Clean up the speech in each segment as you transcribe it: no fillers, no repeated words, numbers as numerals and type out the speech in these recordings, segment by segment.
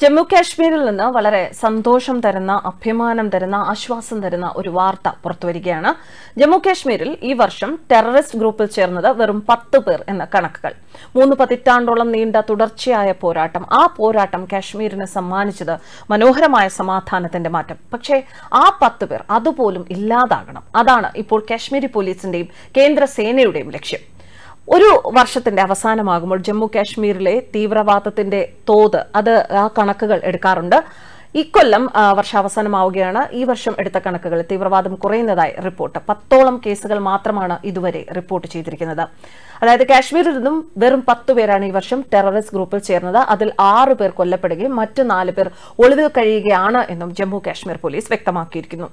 ജമ്മു കാശ്മീരിൽ നിന്ന് വളരെ സന്തോഷം തരുന്ന അഭിമാനം തരുന്ന ആശ്വാസം തരുന്ന ഒരു വാർത്ത പുറത്തുവരികയാണ്. ജമ്മു കാശ്മീരിൽ ഈ വർഷം ടെററിസ്റ്റ് ഗ്രൂപ്പിൽ ചേർന്നത് വെറും 10 പേർ എന്ന കണക്കുകൾ. 3 പതിറ്റാണ്ടോളം നീണ്ട തുടർച്ചയായ പോരാട്ടം, ആ പോരാട്ടം കാശ്മീരിന് സമ്മാനിച്ചത് മനോഹരമായ സമാധാനത്തിന്റെ മാറ്റം. പക്ഷേ ആ 10 പേർ അതുപോലും ഇല്ലാതാകണം. അതാണ് ഇപ്പോൾ കാശ്മീരി പോലീസിന്റെയും കേന്ദ്ര സേനയുടെയും ലക്ഷ്യം. ഒരു വർഷത്തിന്റെ അവസാനമാകുമ്പോൾ ജമ്മു കാശ്മീരിലെ തീവ്രവാദത്തിന്റെ തോത് ആ കണക്കുകൾ എടുക്കാറുണ്ട്. ഇക്കൊല്ലം വർഷാവസാനമാവുകയാണ്. ഈ വർഷം എടുത്ത കണക്കുകൾ തീവ്രവാദം കുറയുന്നതായി റിപ്പോർട്ട്. 10ഓളം കേസുകൾ മാത്രമാണ് ഇതുവരെ റിപ്പോർട്ട് ചെയ്തിരിക്കുന്നത്. അതായത് കാശ്മീരിൽ നിന്നും വെറും 10 പേരാണ് ഈ വർഷം ടെററിസ്റ്റ് ഗ്രൂപ്പിൽ ചേർന്നത്. അതിൽ 6 പേർ കൊല്ലപ്പെടുകയും മറ്റ് 4 പേർ ഒളിവിൽ കഴിയുകയാണ് എന്നും ജമ്മു കാശ്മീർ പോലീസ് വ്യക്തമാക്കിയിരിക്കുന്നു.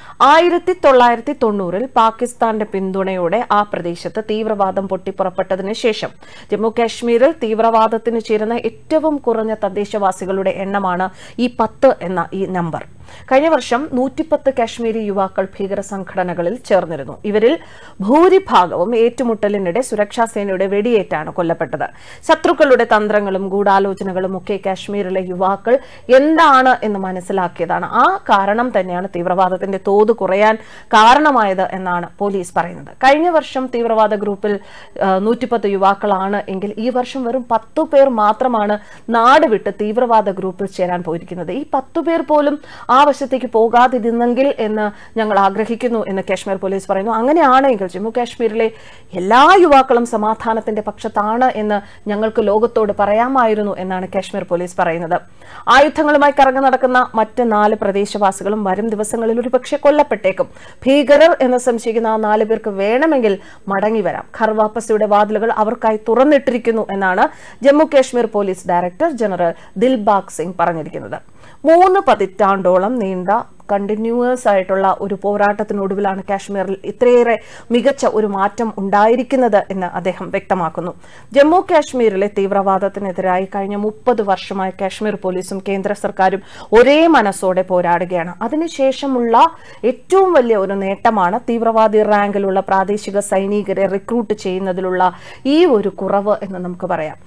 1990-ൽ പാകിസ്ഥാന്റെ പിന്തുണയോടെ ആ പ്രദേശത്ത് തീവ്രവാദം പൊട്ടിപ്പുറപ്പെട്ടതിനു ശേഷം ജമ്മു കാശ്മീരിൽ തീവ്രവാദത്തിന് ചേരുന്ന ഏറ്റവും കുറഞ്ഞ തദ്ദേശവാസികളുടെ എണ്ണമാണ് ഈ 10 എന്ന ഈ നമ്പർ. കഴിഞ്ഞ വർഷം 110 കാശ്മീരി യുവാക്കൾ ഭീകര സംഘടനകളിൽ ചേർന്നിരുന്നു. ഇവരിൽ ഭൂരിഭാഗവും ഏറ്റുമുട്ടലിനിടെ സുരക്ഷാ സേനയുടെ വെടിയേറ്റാണ് കൊല്ലപ്പെട്ടത്. ശത്രുക്കളുടെ തന്ത്രങ്ങളും ഗൂഢാലോചനകളും ഒക്കെ കാശ്മീരിലെ യുവാക്കൾ എന്താണ് എന്ന് മനസ്സിലാക്കിയതാണ്. ആ കാരണം തന്നെയാണ് തീവ്രവാദത്തിന്റെ തോത് കുറയാൻ കാരണമായത് എന്നാണ് പോലീസ് പറയുന്നത്. കഴിഞ്ഞ വർഷം തീവ്രവാദ ഗ്രൂപ്പിൽ 110 യുവാക്കളാണ് എങ്കിൽ ഈ വർഷം വെറും 10 പേർ മാത്രമാണ് നാട് വിട്ട് തീവ്രവാദ ഗ്രൂപ്പിൽ ചേരാൻ പോയിരിക്കുന്നത്. ഈ 10 പേർ പോലും ആ വശത്തേക്ക് പോകാതിരുന്നെങ്കിൽ എന്ന് ഞങ്ങൾ ആഗ്രഹിക്കുന്നു എന്ന് കാശ്മീർ പോലീസ് പറയുന്നു. അങ്ങനെയാണെങ്കിൽ ജമ്മു കാശ്മീരിലെ എല്ലാ യുവാക്കളും സമാധാനത്തിന്റെ പക്ഷത്താണ് എന്ന് ഞങ്ങൾക്ക് ലോകത്തോട് പറയാമായിരുന്നു എന്നാണ് കാശ്മീർ പോലീസ് പറയുന്നത്. ആയുധങ്ങളുമായി കറങ്ങി നടക്കുന്ന മറ്റ് 4 പ്രദേശവാസികളും വരും ദിവസങ്ങളിൽ ഒരുപക്ഷെ കൊല്ലപ്പെട്ടേക്കും. ഭീകരർ എന്ന് സംശയിക്കുന്ന ആ 4 പേർക്ക് വേണമെങ്കിൽ മടങ്ങി വരാം. ഘർ വാപ്പസിയുടെ വാതിലുകൾ അവർക്കായി തുറന്നിട്ടിരിക്കുന്നു എന്നാണ് Jammu Kashmir police director general Dilbag Singh പറഞ്ഞിരിക്കുന്നത്. 3 പതിറ്റാണ്ടോളം നീണ്ട കണ്ടിന്യൂസ് ആയിട്ടുള്ള ഒരു പോരാട്ടത്തിനൊടുവിലാണ് കാശ്മീരിൽ ഇത്രയേറെ മികച്ച ഒരു മാറ്റം ഉണ്ടായിരിക്കുന്നത് എന്ന് അദ്ദേഹം വ്യക്തമാക്കുന്നു. ജമ്മു കാശ്മീരിലെ തീവ്രവാദത്തിനെതിരായി കഴിഞ്ഞ 30 വർഷമായി കാശ്മീർ പോലീസും കേന്ദ്ര സർക്കാരും ഒരേ മനസ്സോടെ പോരാടുകയാണ്. അതിനുശേഷമുള്ള ഏറ്റവും വലിയ ഒരു നേട്ടമാണ് തീവ്രവാദി റാങ്കിലുള്ള പ്രാദേശിക സൈനികരെ റിക്രൂട്ട് ചെയ്യുന്നതിലുള്ള ഈ ഒരു കുറവ് എന്ന് നമുക്ക് പറയാം.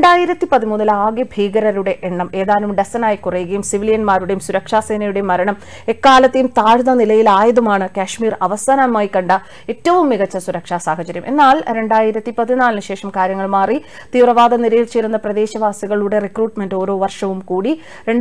2013 ആകെ ഭീകരരുടെ എണ്ണം ഏതാനും ഡസനായി കുറയുകയും സിവിലിയന്മാരുടെയും സുരക്ഷാ സേനയുടെയും മരണം എക്കാലത്തെയും താഴ്ന്ന നിലയിലായതുമാണ് കാശ്മീർ അവസാനമായി കണ്ട ഏറ്റവും മികച്ച സുരക്ഷാ സാഹചര്യം. എന്നാൽ 2014 ശേഷം കാര്യങ്ങൾ മാറി. തീവ്രവാദ നിരയിൽ ചേരുന്ന പ്രദേശവാസികളുടെ റിക്രൂട്ട്മെന്റ് ഓരോ വർഷവും കൂടി.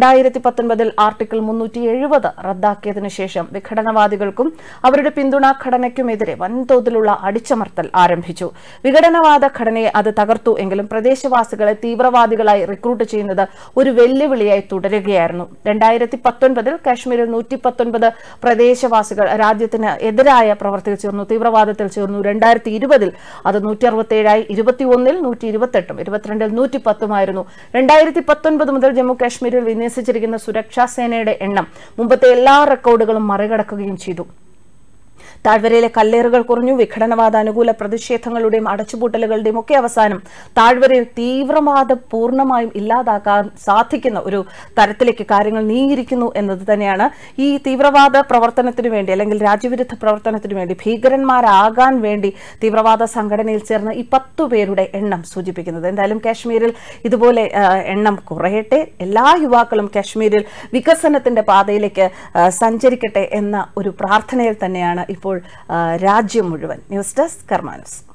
2019 ആർട്ടിക്കിൾ 370 റദ്ദാക്കിയതിനു ശേഷം വിഘടനവാദികൾക്കും അവരുടെ പിന്തുണാ ഘടനയ്ക്കുമെതിരെ വൻതോതിലുള്ള അടിച്ചമർത്തൽ ആരംഭിച്ചു. വിഘടനവാദ ഘടനയെ അത് തകർത്തു എങ്കിലും പ്രദേശവാസികളെ തീവ്രവാദികളായി റിക്രൂട്ട് ചെയ്യുന്നത് ഒരു വെല്ലുവിളിയായി തുടരുകയായിരുന്നു. 2019 കാശ്മീരിൽ 119 പ്രദേശവാസികൾ രാജ്യത്തിന് എതിരായ പ്രവർത്തിയിൽ ചേർന്നു, തീവ്രവാദത്തിൽ ചേർന്നു. 2020 അത് 167ആയി. 21-ൽ 128, 22-ൽ 110 2019 മുതൽ ജമ്മു കാശ്മീരിൽ വിന്യസിച്ചിരിക്കുന്ന സുരക്ഷാ സേനയുടെ എണ്ണം മുമ്പത്തെ എല്ലാ റെക്കോർഡുകളും മറികടക്കുകയും ചെയ്തു. താഴ്വരയിലെ കല്ലേറുകൾ കുറഞ്ഞു. വിഘടനവാദ അനുകൂല പ്രതിഷേധങ്ങളുടെയും അടച്ചുപൂട്ടലുകളുടെയും ഒക്കെ അവസാനം താഴ്വരയിൽ തീവ്രവാദം പൂർണ്ണമായും ഇല്ലാതാക്കാൻ സാധിക്കുന്ന ഒരു തരത്തിലേക്ക് കാര്യങ്ങൾ നീങ്ങിയിരിക്കുന്നു എന്നത് തന്നെയാണ് ഈ തീവ്രവാദ പ്രവർത്തനത്തിനു വേണ്ടി അല്ലെങ്കിൽ രാജ്യവിരുദ്ധ പ്രവർത്തനത്തിനു വേണ്ടി ഭീകരന്മാരാകാൻ വേണ്ടി തീവ്രവാദ സംഘടനയിൽ ചേർന്ന ഈ 10 പേരുടെ എണ്ണം സൂചിപ്പിക്കുന്നത്. എന്തായാലും കാശ്മീരിൽ ഇതുപോലെ എണ്ണം കുറയട്ടെ. എല്ലാ യുവാക്കളും കാശ്മീരിൽ വികസനത്തിന്റെ പാതയിലേക്ക് സഞ്ചരിക്കട്ടെ എന്ന ഒരു പ്രാർത്ഥനയിൽ തന്നെയാണ് ഇപ്പോൾ രാജ്യം മുഴുവൻ. News desk കർമാനസ്.